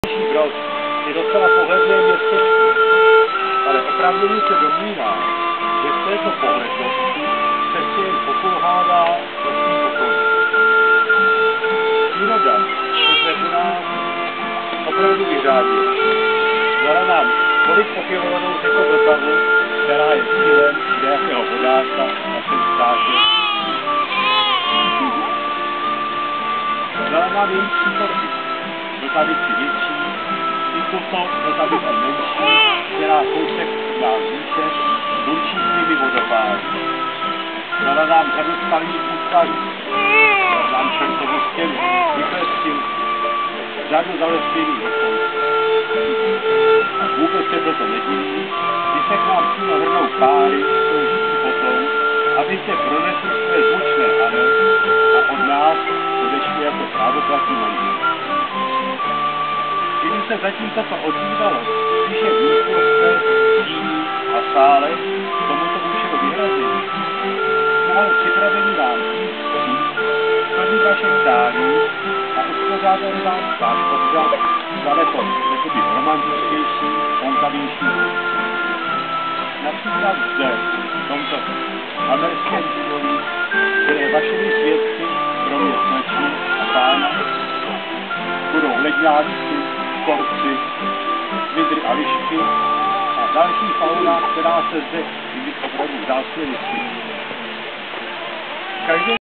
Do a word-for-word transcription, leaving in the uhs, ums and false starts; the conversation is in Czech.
Brod je docela pohledné městečko, ale opravdu se domnívá, že z této pohlednosti přesně jen pokulhává vlastní okolí. Příroda se zde u nás opravdu vyřádila. Dala nám tolik opěvovanou řeku Vltavu, která je cílem nějakého vodáka v našem státě. Dala nám její přítoky, Vltavici větší, i tuto Vltavici menší, která kousek nás výše burčí svými vodopády. Dala nám řadu spalných útvarů, dala nám čertovou stěnu, vyklestilky, řadu zalesněných dokonce. A vůbec se proto nedivím, když se k nám přímo hrnou páry toužící potom, aby se pronesli své zvučné ano a od nás odešli jako právoplatní manželé. Kdyby se zatím toto ozývalo spíše v místnostech, tíní a sále k tomuto účelu vyhrazení, jsme ale připraveni vám víc říct, splnit vaše přání a uspořádat vám váš obřad daleko jakoby romantičtější, vonkavější věc. Například zde, v tomto amerském údolí, které vašimi svědky, kromě slečny a pána, budou ledňáčci, korci, vidry a lišky a další fauna, která se zde, kdyby opravdu vzácně vyskytuje.